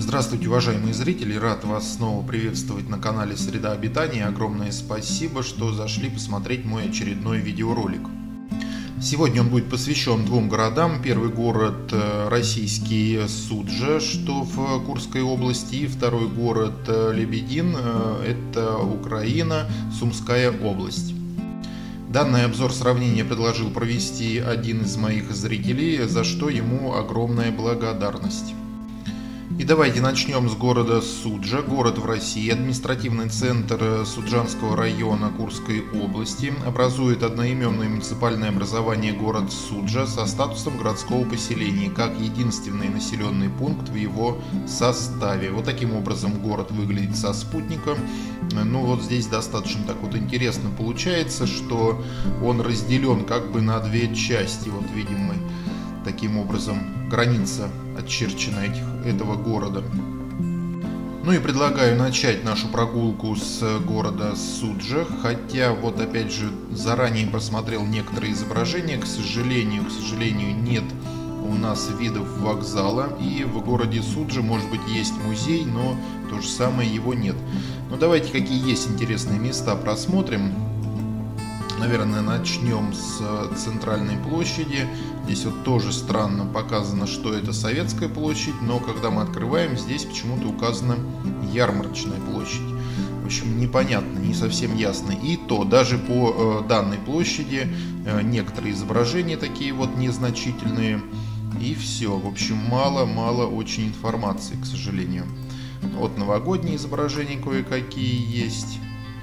Здравствуйте, уважаемые зрители! Рад вас снова приветствовать на канале Среда Обитания. Огромное спасибо, что зашли посмотреть мой очередной видеоролик. Сегодня он будет посвящен двум городам. Первый город российский Суджа, что в Курской области, и второй город Лебедин, это Украина, Сумская область. Данный обзор сравнения предложил провести один из моих зрителей, за что ему огромная благодарность. И давайте начнем с города Суджа. Город в России, административный центр Суджанского района Курской области, образует одноименное муниципальное образование город Суджа со статусом городского поселения, как единственный населенный пункт в его составе. Вот таким образом город выглядит со спутника. Ну вот здесь достаточно так вот интересно получается, что он разделен как бы на две части. Вот видим мы таким образом граница очерчена этого города. Ну и предлагаю начать нашу прогулку с города Суджа, хотя вот опять же заранее просмотрел некоторые изображения, к сожалению нет у нас видов вокзала, и в городе Суджа может быть есть музей, но то же самое его нет. Но давайте какие есть интересные места просмотрим. Наверное, начнем с центральной площади. Здесь вот тоже странно показано, что это Советская площадь, но когда мы открываем, здесь почему-то указана Ярмарочная площадь. В общем, непонятно, не совсем ясно. И то, даже по данной площади некоторые изображения такие вот незначительные. И все. В общем, мало очень информации, к сожалению. Вот новогодние изображения кое-какие есть.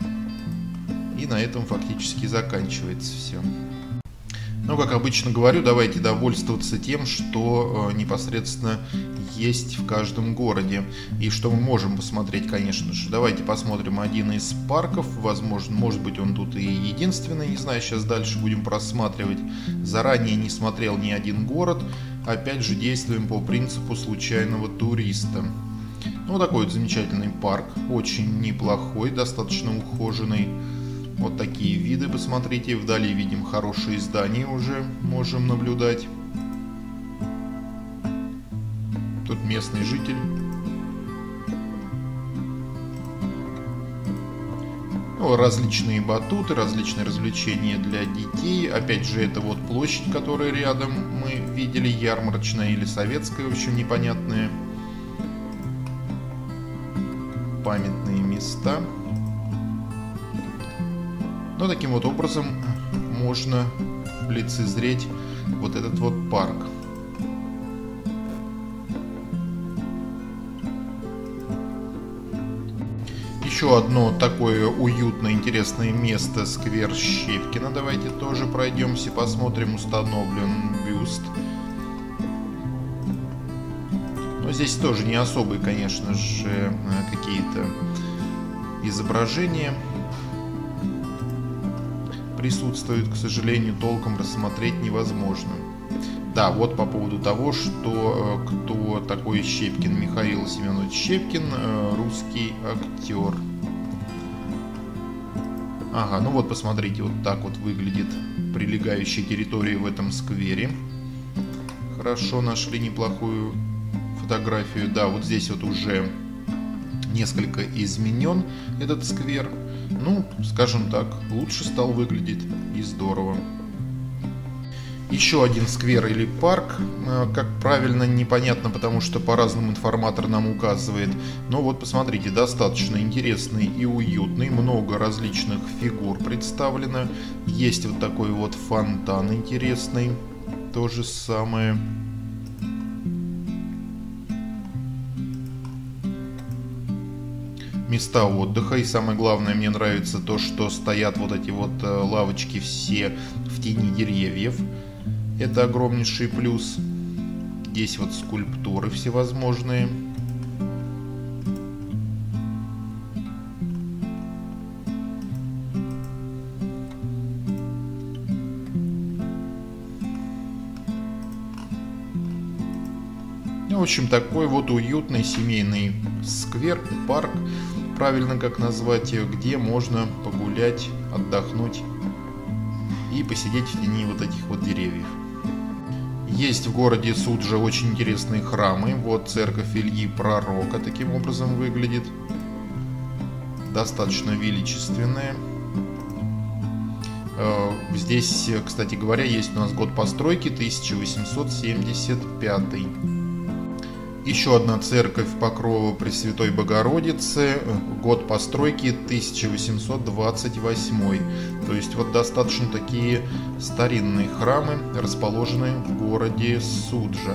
И на этом фактически заканчивается все. Но, как обычно говорю, давайте довольствоваться тем, что непосредственно есть в каждом городе. И что мы можем посмотреть, конечно же. Давайте посмотрим один из парков. Возможно, может быть, он тут и единственный. Не знаю, сейчас дальше будем просматривать. Заранее не смотрел ни один город. Опять же, действуем по принципу случайного туриста. Ну, такой вот замечательный парк. Очень неплохой, достаточно ухоженный. Вот такие виды, посмотрите, вдали видим хорошие здания уже, можем наблюдать. Тут местный житель. Ну, различные батуты, различные развлечения для детей. Опять же, это вот площадь, которая рядом мы видели, Ярмарочная или Советская, в общем, непонятные. Памятные места. Но таким вот образом можно лицезреть вот этот вот парк. Еще одно такое уютное, интересное место — сквер Щепкина. Давайте тоже пройдемся, посмотрим. Установлен бюст. Но здесь тоже не особые, конечно же, какие-то изображения присутствует, к сожалению, толком рассмотреть невозможно. Да, вот по поводу того, что кто такой Щепкин. Михаил Семенович Щепкин, русский актер. Ага, ну вот посмотрите, вот так вот выглядит прилегающая территория в этом сквере. Хорошо, нашли неплохую фотографию. Да, вот здесь вот уже несколько изменен этот сквер. Ну, скажем так, лучше стал выглядеть, и здорово. Еще один сквер или парк, как правильно, непонятно, потому что по-разному информатор нам указывает. Но вот посмотрите, достаточно интересный и уютный, много различных фигур представлено. Есть вот такой вот фонтан интересный, то же самое. Места отдыха, и самое главное, мне нравится то, что стоят вот эти вот лавочки все в тени деревьев. Это огромнейший плюс. Здесь вот скульптуры всевозможные. В общем, такой вот уютный семейный сквер, парк, правильно как назвать, где можно погулять, отдохнуть и посидеть в тени вот этих вот деревьев. Есть в городе Суджа очень интересные храмы. Вот церковь Ильи Пророка таким образом выглядит. Достаточно величественная. Здесь, кстати говоря, есть у нас год постройки 1875. Еще одна церковь Покрова Пресвятой Богородицы, год постройки 1828. То есть вот достаточно такие старинные храмы, расположенные в городе Суджа.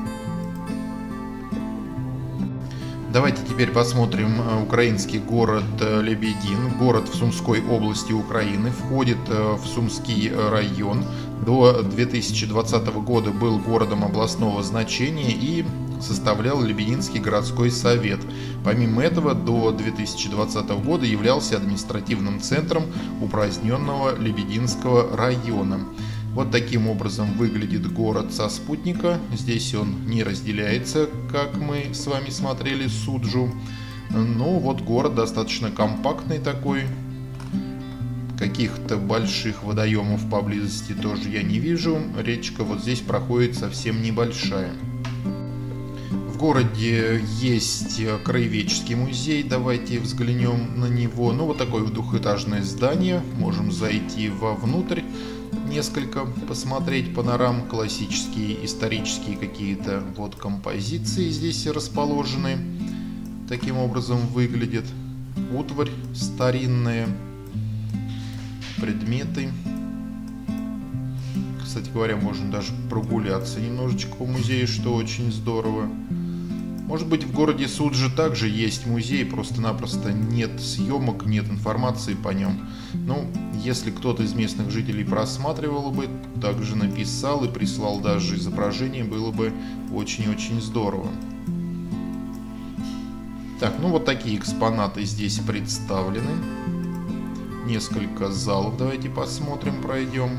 Давайте теперь посмотрим украинский город Лебедин. Город в Сумской области Украины, входит в Сумский район. До 2020 года был городом областного значения и составлял Лебединский городской совет. Помимо этого, до 2020 года являлся административным центром упраздненного Лебединского района. Вот таким образом выглядит город со спутника. Здесь он не разделяется, как мы с вами смотрели Суджу. Но вот город достаточно компактный такой. Каких-то больших водоемов поблизости тоже я не вижу. Речка вот здесь проходит совсем небольшая. В городе есть краеведческий музей. Давайте взглянем на него. Ну, вот такое двухэтажное здание. Можем зайти вовнутрь. Несколько посмотреть панорам, классические, исторические какие-то вот композиции здесь расположены. Таким образом выглядит утварь старинная, предметы. Кстати говоря, можно даже прогуляться немножечко по музею, что очень здорово. Может быть, в городе Суджа также есть музей, просто-напросто нет съемок, нет информации по нем. Ну, если кто-то из местных жителей просматривал бы, также написал и прислал даже изображение, было бы очень-очень здорово. Так, ну вот такие экспонаты здесь представлены. Несколько залов, давайте посмотрим, пройдем.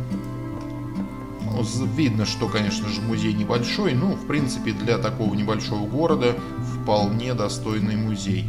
Видно, что, конечно же, музей небольшой, но, в принципе, для такого небольшого города вполне достойный музей.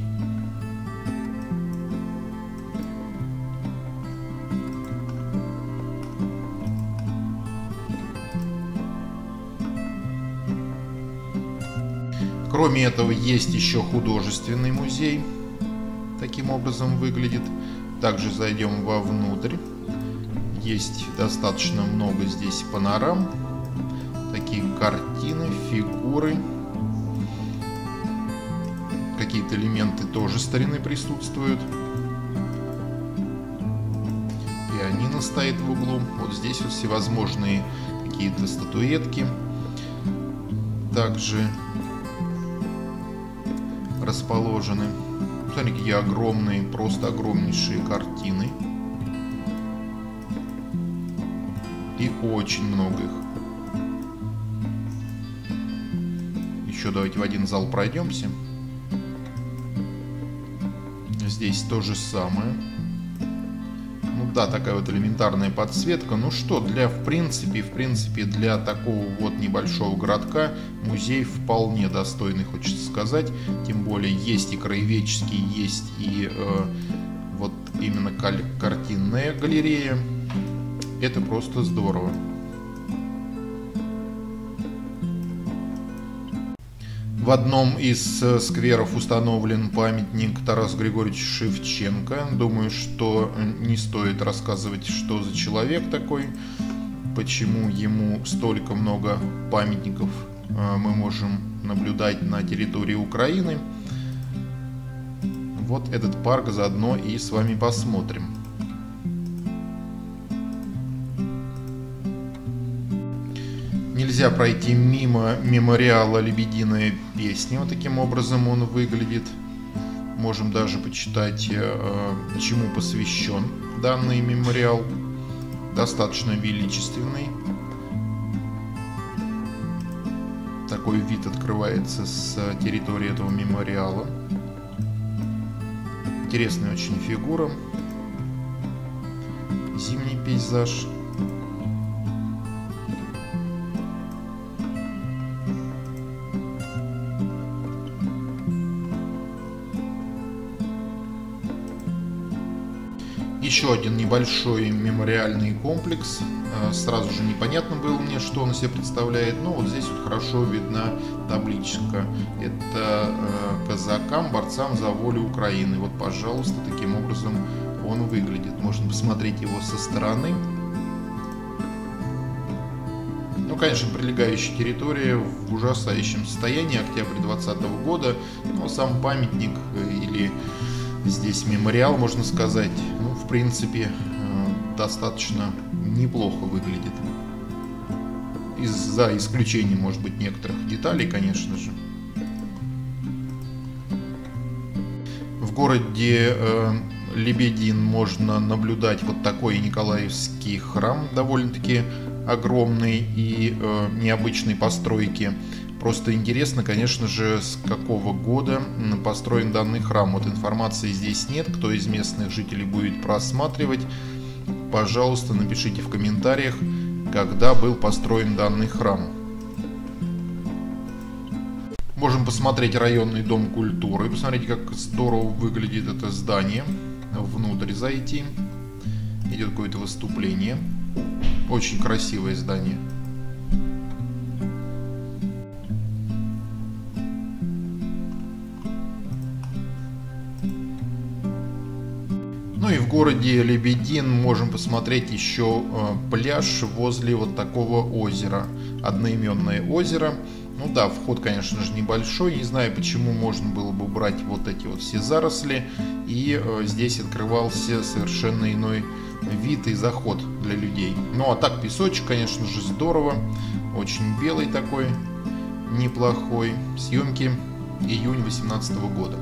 Кроме этого, есть еще художественный музей. Таким образом выглядит. Также зайдем вовнутрь. Есть достаточно много здесь панорам. Такие картины, фигуры. Какие-то элементы тоже старины присутствуют. Пианино стоит в углу. Вот здесь вот всевозможные какие-то статуэтки. Также расположены. Смотрите, какие огромные, просто огромнейшие картины. И очень много их. Еще давайте в один зал пройдемся. Здесь то же самое. Ну да, такая вот элементарная подсветка. Ну что, в принципе, для такого вот небольшого городка музей вполне достойный, хочется сказать. Тем более есть и краеведческий, есть и вот именно картинная галерея. Это просто здорово. В одном из скверов установлен памятник Тарасу Григорьевичу Шевченко. Думаю, что не стоит рассказывать, что за человек такой, почему ему столько много памятников мы можем наблюдать на территории Украины. Вот этот парк заодно и с вами посмотрим. Нельзя пройти мимо мемориала «Лебединая песня». Вот таким образом он выглядит. Можем даже почитать, чему посвящен данный мемориал. Достаточно величественный. Такой вид открывается с территории этого мемориала. Интересная очень фигура. Зимний пейзаж. еще один небольшой мемориальный комплекс. Сразу же непонятно было мне, что он из себя представляет. Но вот здесь вот хорошо видна табличка. Это казакам, борцам за волю Украины. Вот, пожалуйста, таким образом он выглядит. Можно посмотреть его со стороны. Ну, конечно, прилегающая территория в ужасающем состоянии, октябрь 2020 года. Но сам памятник или здесь мемориал, можно сказать, ну, в принципе, достаточно неплохо выглядит. За исключением, может быть, некоторых деталей, конечно же. В городе Лебедин можно наблюдать вот такой Николаевский храм, довольно-таки огромный и необычной постройки. Просто интересно, конечно же, с какого года построен данный храм. Вот информации здесь нет. Кто из местных жителей будет просматривать, пожалуйста, напишите в комментариях, когда был построен данный храм. Можем посмотреть районный дом культуры. Посмотрите, как здорово выглядит это здание. Внутрь зайти. Идет какое-то выступление. Очень красивое здание. Ну и в городе Лебедин можем посмотреть еще пляж возле вот такого озера. Одноименное озеро. Ну да, вход, конечно же, небольшой. Не знаю, почему можно было бы убрать вот эти вот все заросли. И здесь открывался совершенно иной вид и заход для людей. Ну а так, песочек, конечно же, здорово. Очень белый такой, неплохой. Съемки июнь 2018 года.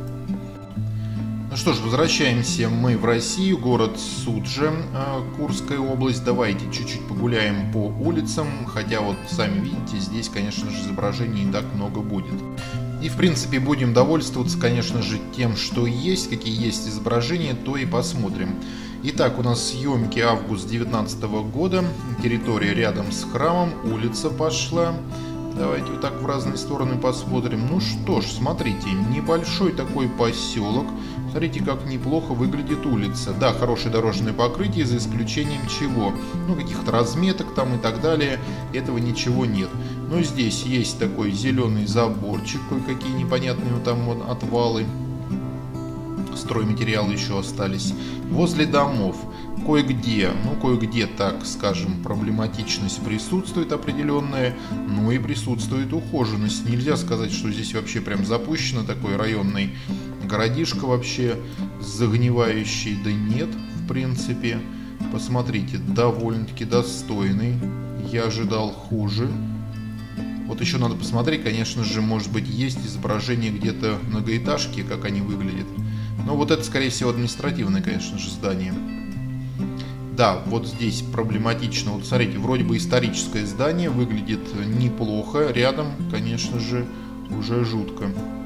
Ну что ж, возвращаемся мы в Россию, город Суджа, Курская область. Давайте чуть-чуть погуляем по улицам, хотя вот сами видите, здесь, конечно же, изображений не так много будет. И, в принципе, будем довольствоваться, конечно же, тем, что есть, какие есть изображения, то и посмотрим. Итак, у нас съемки август 2019 года, территория рядом с храмом, улица пошла. Давайте вот так в разные стороны посмотрим. Ну что ж, смотрите, небольшой такой поселок. Смотрите, как неплохо выглядит улица. Да, хорошее дорожное покрытие, за исключением чего? Ну, каких-то разметок там и так далее. Этого ничего нет. Но здесь есть такой зеленый заборчик, кое-какие непонятные вот там вот отвалы. Стройматериалы еще остались. Возле домов кое-где, ну кое-где, так скажем, проблематичность присутствует определенная, но и присутствует ухоженность. Нельзя сказать, что здесь вообще прям запущено, такой районный городишко вообще загнивающий, да нет, в принципе. Посмотрите, довольно-таки достойный, я ожидал хуже. Вот еще надо посмотреть, конечно же, может быть, есть изображение где-то многоэтажки, как они выглядят. Но вот это, скорее всего, административное, конечно же, здание. Да, вот здесь проблематично. Вот смотрите, вроде бы историческое здание, выглядит неплохо. Рядом, конечно же, уже жутко.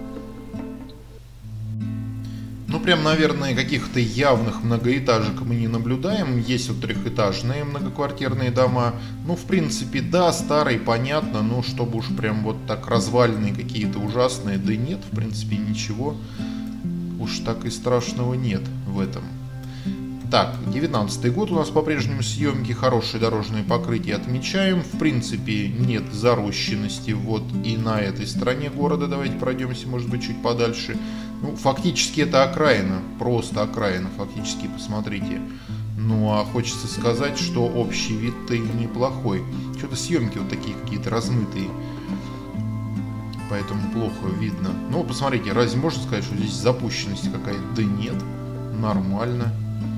Ну, прям, наверное, каких-то явных многоэтажек мы не наблюдаем. Есть вот трехэтажные многоквартирные дома. Ну, в принципе, да, старые, понятно, но чтобы уж прям вот так развалины какие-то ужасные, да нет, в принципе, ничего уж так и страшного нет в этом. Так, 19-й год у нас по-прежнему съемки, хорошее дорожное покрытие отмечаем. В принципе, нет зарощенности вот и на этой стороне города. Давайте пройдемся, может быть, чуть подальше. Ну, фактически это окраина, просто окраина, фактически, посмотрите. Ну, а хочется сказать, что общий вид-то и неплохой. Что-то съемки вот такие какие-то размытые, поэтому плохо видно. Ну, посмотрите, разве можно сказать, что здесь запущенность какая-то? Да нет, нормально.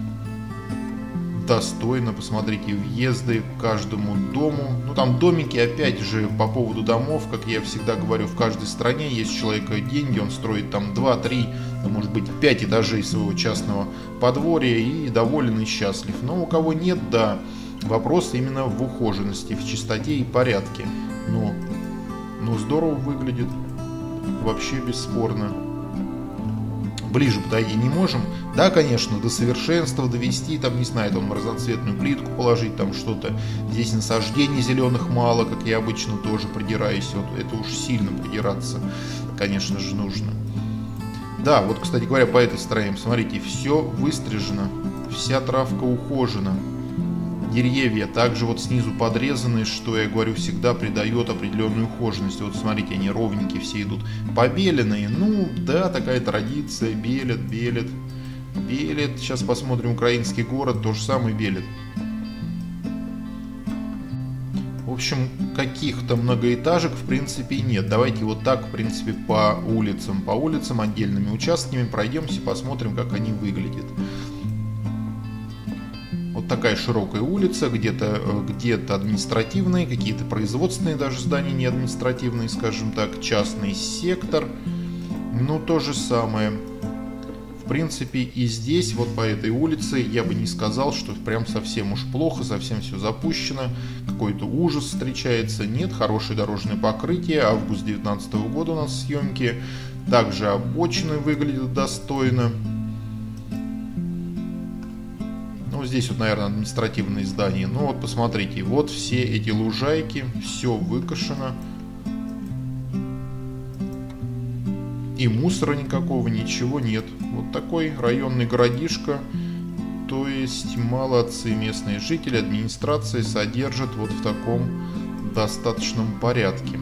Достойно, посмотрите, въезды к каждому дому. Ну, там домики, опять же, по поводу домов, как я всегда говорю, в каждой стране есть у человека деньги, он строит там 2, 3, может быть, 5 этажей своего частного подворья и доволен и счастлив. Но у кого нет, да, вопрос именно в ухоженности, в чистоте и порядке. Но здорово выглядит, вообще бесспорно. Ближе подойти не можем. Да, конечно, до совершенства довести, там, не знаю, там разноцветную плитку положить, там что-то. Здесь насаждений зеленых мало, как я обычно тоже придираюсь. Вот это уж сильно придираться, конечно же, нужно. Да, вот, кстати говоря, по этой стороне, смотрите, все выстрижено. Вся травка ухожена. Деревья также вот снизу подрезаны, что, я говорю, всегда придает определенную ухоженность. Вот смотрите, они ровненькие все идут. Побеленные, ну да, такая традиция, белят. Сейчас посмотрим украинский город, то же самое белит. В общем, каких-то многоэтажек в принципе нет. Давайте вот так, в принципе, по улицам отдельными участками пройдемся, посмотрим, как они выглядят. Вот такая широкая улица, где-то административные, какие-то производственные даже здания, не административные, скажем так, частный сектор. Ну, то же самое. В принципе, и здесь, вот по этой улице, я бы не сказал, что прям совсем уж плохо, совсем все запущено, какой-то ужас встречается. Нет, хорошее дорожное покрытие, август 2019 года у нас съемки. Также обочины выглядят достойно. Ну, здесь вот, наверное, административные здания. Ну, вот посмотрите, вот все эти лужайки, все выкошено. И мусора никакого, ничего нет. Вот такой районный городишко. То есть молодцы местные жители, администрация содержит вот в таком достаточном порядке.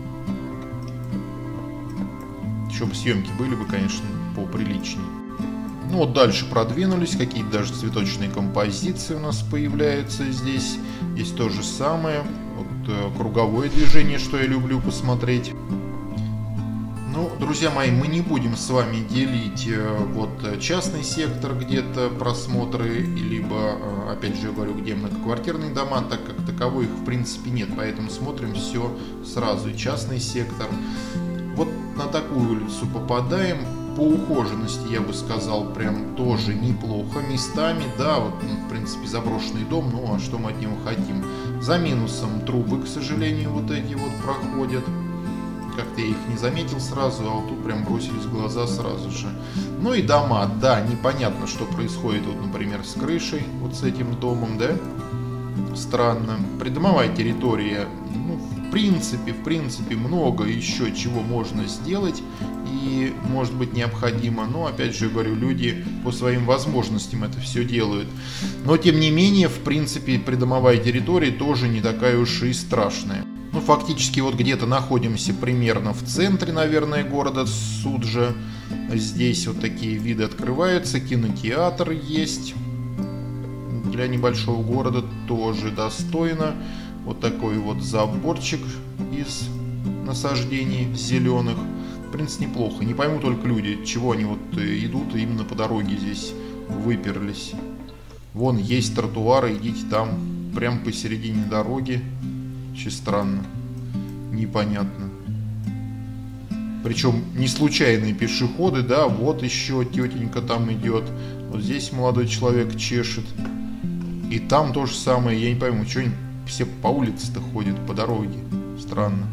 Еще бы съемки были бы, конечно, поприличнее. Ну вот дальше продвинулись, какие-то даже цветочные композиции у нас появляются здесь. Здесь то же самое. Вот круговое движение, что я люблю посмотреть. Ну, друзья мои, мы не будем с вами делить вот частный сектор, где-то просмотры, либо, опять же, я говорю, где многоквартирные дома, так как таковых в принципе нет, поэтому смотрим все сразу. И частный сектор. Вот на такую улицу попадаем. По ухоженности, я бы сказал, прям тоже неплохо. Местами, да, вот, в принципе, заброшенный дом, ну, а что мы от него хотим? За минусом трубы, к сожалению, вот эти вот проходят. Как-то я их не заметил сразу, а вот тут прям бросились в глаза сразу же. Ну и дома, да, непонятно, что происходит, вот, например, с крышей, вот с этим домом, да? Странно. Придомовая территория, ну, в принципе, много еще чего можно сделать и, может быть, необходимо. Но, опять же, говорю, люди по своим возможностям это все делают. Но, тем не менее, в принципе, придомовая территория тоже не такая уж и страшная. Ну, фактически вот где-то находимся примерно в центре, наверное, города Суджа. Здесь вот такие виды открываются, кинотеатр есть. Для небольшого города тоже достойно. Вот такой вот заборчик из насаждений зеленых. В принципе, неплохо. Не пойму только люди, чего они вот идут именно по дороге здесь выперлись. Вон есть тротуары, идите там, прям посередине дороги. Очень странно, непонятно. Причем не случайные пешеходы, да, вот еще тетенька там идет, вот здесь молодой человек чешет. И там то же самое, я не пойму, что они все по улице-то ходят, по дороге, странно.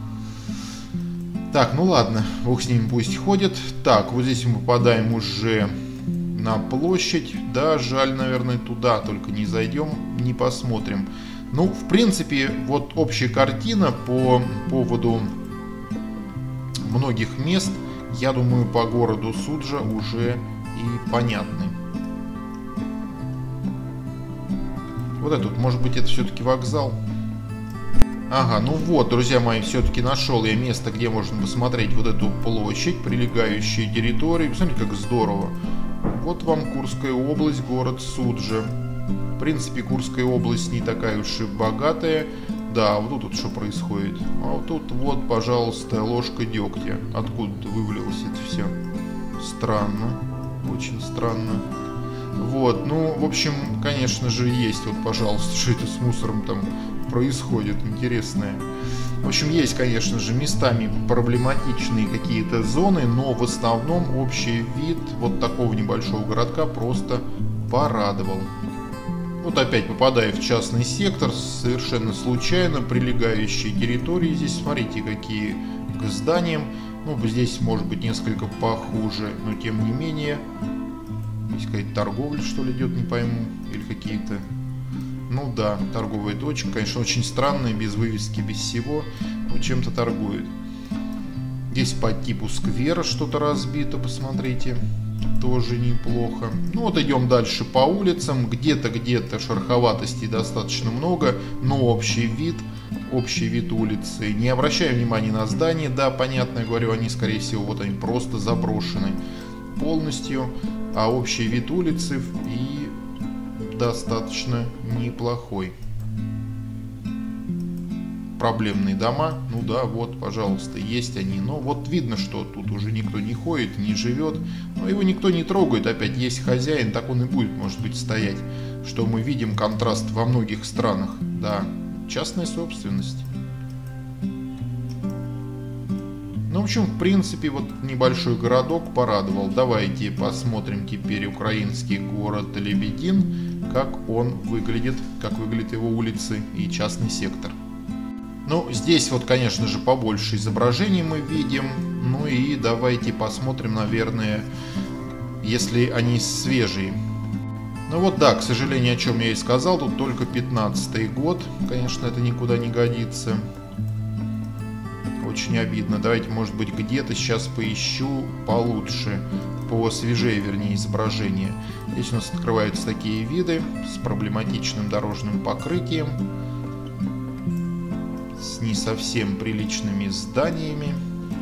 Так, ну ладно, бог с ними, пусть ходят. Так, вот здесь мы попадаем уже на площадь, да, жаль, наверное, туда только не зайдем, не посмотрим. Ну, в принципе, вот общая картина по поводу многих мест, я думаю, по городу Суджа уже и понятны. Вот этот, может быть, это все-таки вокзал? Ага, ну вот, друзья мои, все-таки нашел я место, где можно посмотреть вот эту площадь, прилегающие территории. Посмотрите, как здорово. Вот вам Курская область, город Суджа. В принципе, Курская область не такая уж и богатая. Да, вот тут что происходит? А вот тут вот, пожалуйста, ложка дегтя. Откуда вывалилось это все? Странно. Очень странно. Вот, ну, в общем, конечно же, есть вот, пожалуйста, что это с мусором там происходит, интересное. В общем, есть, конечно же, местами проблематичные какие-то зоны, но в основном общий вид вот такого небольшого городка просто порадовал. Вот опять попадая в частный сектор, совершенно случайно, прилегающие территории. Здесь, смотрите, какие к зданиям. Ну, здесь может быть несколько похуже, но тем не менее. Здесь какая-то торговля, что ли, идет, не пойму. Или какие-то... Ну да, торговая точка. Конечно, очень странная, без вывески, без всего. Но чем-то торгует. Здесь по типу сквера что-то разбито, посмотрите. Тоже неплохо. Ну вот идем дальше по улицам. Где-то шероховатостей достаточно много, но общий вид улицы. Не обращаем внимания на здания. Да, понятно, я говорю, они, скорее всего, вот они просто заброшены полностью. А общий вид улицы и достаточно неплохой. Проблемные дома, ну да, вот, пожалуйста, есть они. Но вот видно, что тут уже никто не ходит, не живет. Но его никто не трогает, опять есть хозяин, так он и будет, может быть, стоять. Что мы видим контраст во многих странах. Да, частная собственность. Ну, в общем, в принципе, вот небольшой городок порадовал. Давайте посмотрим теперь украинский город Лебедин, как он выглядит, как выглядят его улицы и частный сектор. Ну, здесь вот, конечно же, побольше изображений мы видим. Ну и давайте посмотрим, наверное, если они свежие. Ну вот да, к сожалению, о чем я и сказал, тут только 15-й год. Конечно, это никуда не годится. Очень обидно. Давайте, может быть, где-то сейчас поищу получше, посвежее, вернее, изображение. Здесь у нас открываются такие виды с проблематичным дорожным покрытием, с не совсем приличными зданиями.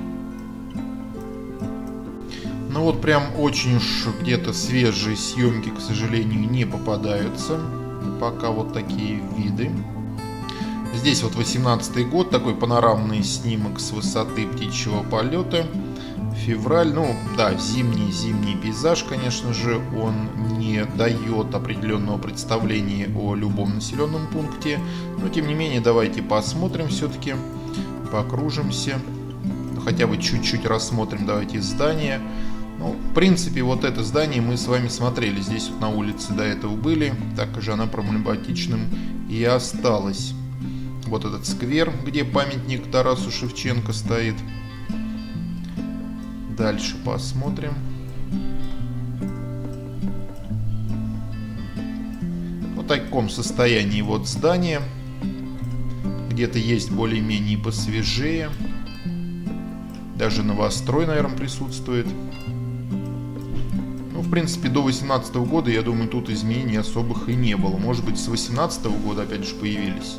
Ну вот прям очень уж где-то свежие съемки, к сожалению, не попадаются. Пока вот такие виды. Здесь вот 18-й год, такой панорамный снимок с высоты птичьего полета. Февраль, ну да, зимний пейзаж, конечно же, он не дает определенного представления о любом населенном пункте. Но тем не менее, давайте посмотрим все-таки, покружимся. Ну, хотя бы чуть-чуть рассмотрим, давайте здание. Ну, в принципе, вот это здание мы с вами смотрели. Здесь вот на улице до этого были. Так же она проблематичным и осталась. Вот этот сквер, где памятник Тарасу Шевченко стоит. Дальше посмотрим. В таком состоянии вот здание. Где-то есть более-менее посвежее. Даже новострой, наверное, присутствует. Ну, в принципе, до 2018 года, я думаю, тут изменений особых и не было. Может быть, с 2018 года опять же появились.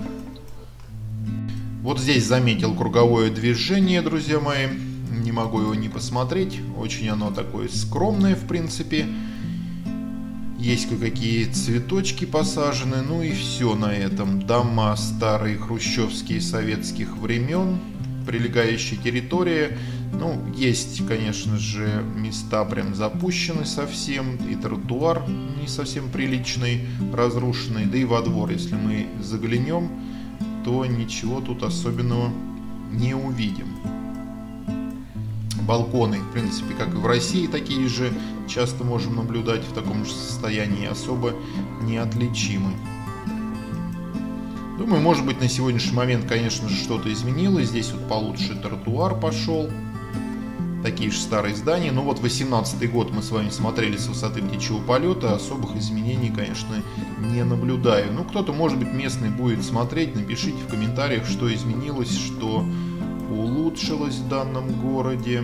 Вот здесь заметил круговое движение, друзья мои. Не могу его не посмотреть. Очень оно такое скромное, в принципе. Есть кое-какие цветочки посажены. Ну и все на этом. Дома старые, хрущевские, советских времен. Прилегающая территория. Ну, есть, конечно же, места прям запущены совсем. И тротуар не совсем приличный, разрушенный. Да и во двор, если мы заглянем, то ничего тут особенного не увидим. Балконы, в принципе, как и в России, такие же часто можем наблюдать в таком же состоянии, особо неотличимы. Думаю, может быть, на сегодняшний момент, конечно же, что-то изменилось. Здесь вот получше тротуар пошел. Такие же старые здания. Но вот 18-й год мы с вами смотрели с высоты птичьего полета. Особых изменений, конечно, не наблюдаю. Ну, кто-то, может быть, местный будет смотреть. Напишите в комментариях, что изменилось, что улучшилось в данном городе.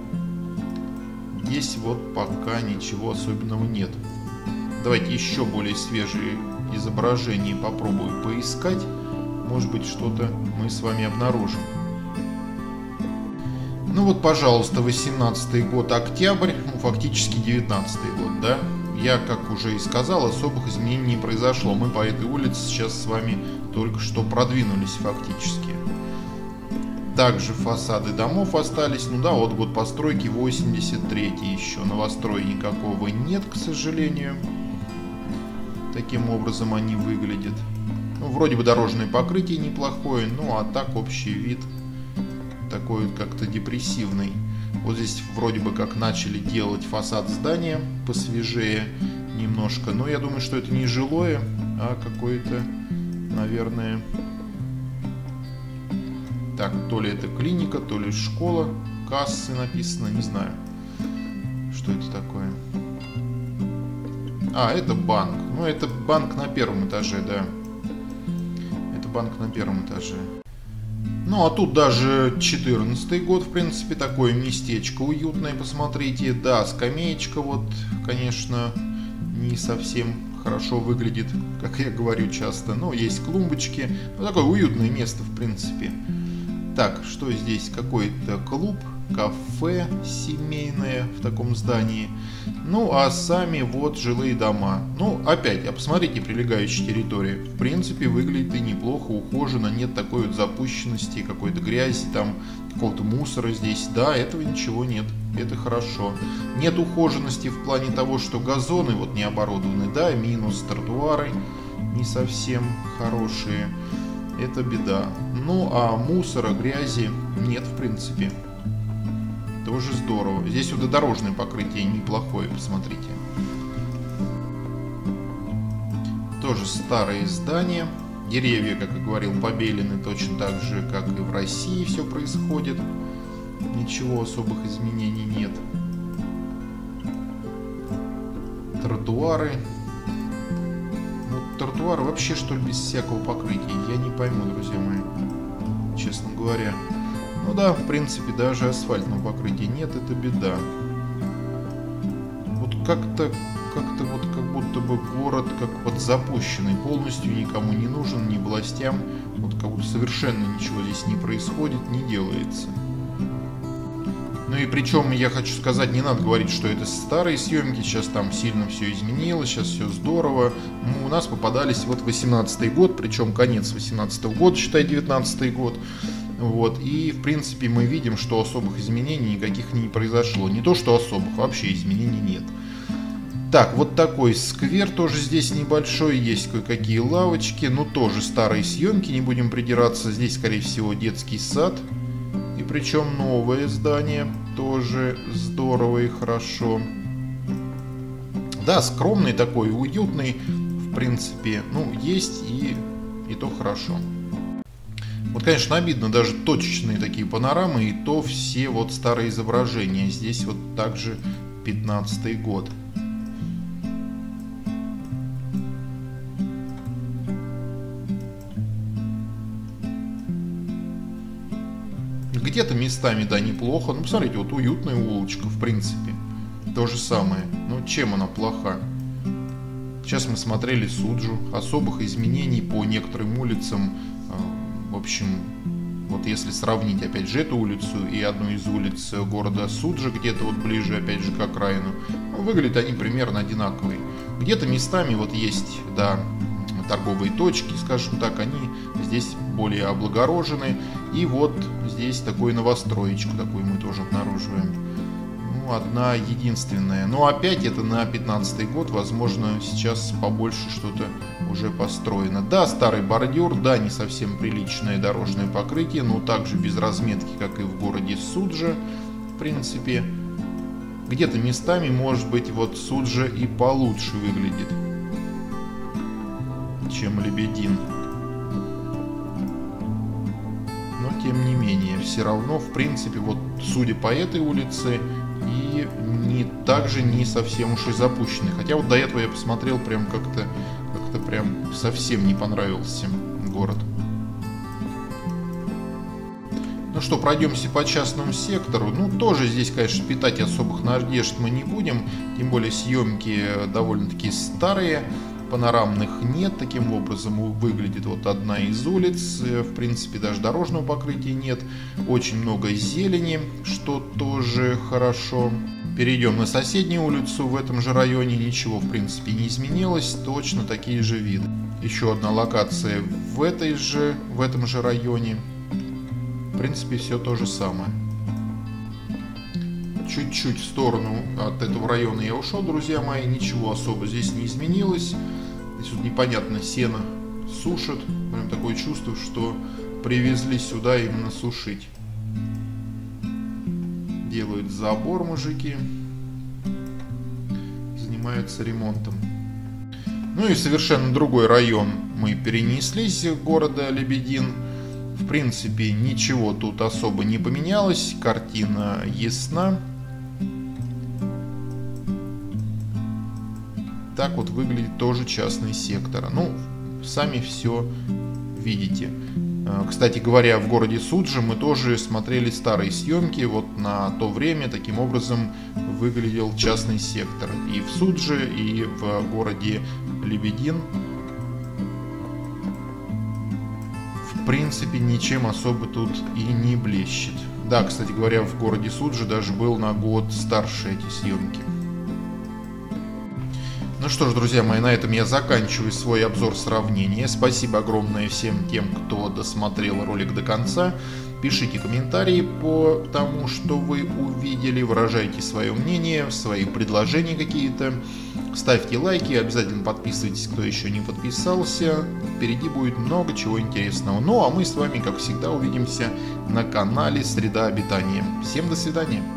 Здесь вот пока ничего особенного нет. Давайте еще более свежие изображения попробую поискать. Может быть, что-то мы с вами обнаружим. Ну вот, пожалуйста, 18-й год, октябрь, ну, фактически 19-й год, да? Я, как уже и сказал, особых изменений не произошло. Мы по этой улице сейчас с вами только что продвинулись фактически. Также фасады домов остались. Ну да, вот год постройки 83-й еще. Новостроя никакого нет, к сожалению. Таким образом они выглядят. Ну, вроде бы дорожное покрытие неплохое, ну а так общий вид такой как-то депрессивный. Вот здесь вроде бы как начали делать фасад здания посвежее немножко. Но я думаю, что это не жилое, а какое-то, наверное... Так, то ли это клиника, то ли школа, кассы написано, не знаю, что это такое. А, это банк. Ну, это банк на первом этаже, да. Это банк на первом этаже. Ну, а тут даже 14-й год, в принципе, такое местечко уютное, посмотрите. Да, скамеечка вот, конечно, не совсем хорошо выглядит, как я говорю часто, но есть клумбочки. Ну, такое уютное место, в принципе. Так, что здесь? Какой-то клуб, кафе семейное в таком здании. Ну, а сами вот жилые дома. Ну, опять, посмотрите прилегающие территории. В принципе, выглядит и неплохо, ухоженно, нет такой вот запущенности, какой-то грязи, там, какого-то мусора здесь. Да, этого ничего нет, это хорошо. Нет ухоженности в плане того, что газоны вот не оборудованы, да, минус тротуары не совсем хорошие. Это беда. Ну, а мусора, грязи нет, в принципе. Тоже здорово. Здесь вот и дорожное покрытие неплохое, посмотрите. Тоже старые здания. Деревья, как я говорил, побелены точно так же, как и в России все происходит. Ничего особых изменений нет. Тротуары. Тротуары вообще, что ли, без всякого покрытия? Я не пойму, друзья мои, честно говоря. Ну да, в принципе, даже асфальтного покрытия нет, это беда. Вот как-то вот как будто бы город как вот запущенный, полностью никому не нужен, ни властям. Вот как будто совершенно ничего здесь не происходит, не делается. Ну и причем, я хочу сказать, не надо говорить, что это старые съемки, сейчас там сильно все изменилось, сейчас все здорово. У нас попадались вот 18-й год, причем конец 18-го года, считай, 19-й год. Вот, и в принципе мы видим, что особых изменений никаких не произошло. Не то, что особых, вообще изменений нет. Так, вот такой сквер тоже здесь небольшой, есть кое-какие лавочки, но тоже старые съемки, не будем придираться. Здесь, скорее всего, детский сад. И причем новое здание, тоже здорово и хорошо. Да, скромный такой, уютный, в принципе, ну, есть и то хорошо. Вот, конечно, обидно, даже точечные такие панорамы, и то все вот старые изображения. Здесь вот также 15-й год. Где-то местами, да, неплохо. Ну, посмотрите, вот уютная улочка, в принципе. То же самое. Ну, чем она плоха? Сейчас мы смотрели Суджу. Особых изменений по некоторым улицам. В общем, вот если сравнить, опять же, эту улицу и одну из улиц города Суджа, где-то вот ближе, опять же, к окраину, выглядят они примерно одинаковые. Где-то местами вот есть, да, торговые точки, скажем так, они здесь более облагорожены. И вот здесь такую новостроечку, такую мы тоже обнаруживаем. Ну, одна единственная. Но опять это на 15-й год, возможно, сейчас побольше что-то уже построено. Да, старый бордюр, да, не совсем приличное дорожное покрытие, но также без разметки, как и в городе Суджа, в принципе. Где-то местами, может быть, вот Суджа и получше выглядит, чем Лебедин. Но тем не менее, все равно, в принципе, вот судя по этой улице, и также не совсем уж и запущенный. Хотя вот до этого я посмотрел, прям как-то прям совсем не понравился город. Ну что, пройдемся по частному сектору. Ну, тоже здесь, конечно, питать особых надежд мы не будем. Тем более съемки довольно-таки старые. Панорамных нет. Таким образом выглядит вот одна из улиц. В принципе, даже дорожного покрытия нет. Очень много зелени, что тоже хорошо. Перейдем на соседнюю улицу. В этом же районе ничего, в принципе, не изменилось. Точно такие же виды. Еще одна локация в этом же районе. В принципе, все то же самое. Чуть-чуть в сторону от этого района я ушел, друзья мои. Ничего особо здесь не изменилось. Здесь вот непонятно, сено сушат. Прям такое чувство, что привезли сюда именно сушить. Делают забор мужики. Занимаются ремонтом. Ну и совершенно другой район мы перенеслись из города Лебедин. В принципе, ничего тут особо не поменялось. Картина ясна. Так вот выглядит тоже частный сектор. Ну, сами все видите. Кстати говоря, в городе Суджи мы тоже смотрели старые съемки. Вот на то время таким образом выглядел частный сектор и в Суджи, и в городе Лебедин. В принципе, ничем особо тут и не блещет. Да, кстати говоря, в городе Суджи даже был на год старше эти съемки. Ну что ж, друзья мои, на этом я заканчиваю свой обзор сравнения. Спасибо огромное всем тем, кто досмотрел ролик до конца. Пишите комментарии по тому, что вы увидели, выражайте свое мнение, свои предложения какие-то. Ставьте лайки, обязательно подписывайтесь, кто еще не подписался. Впереди будет много чего интересного. Ну а мы с вами, как всегда, увидимся на канале Среда Обитания. Всем до свидания.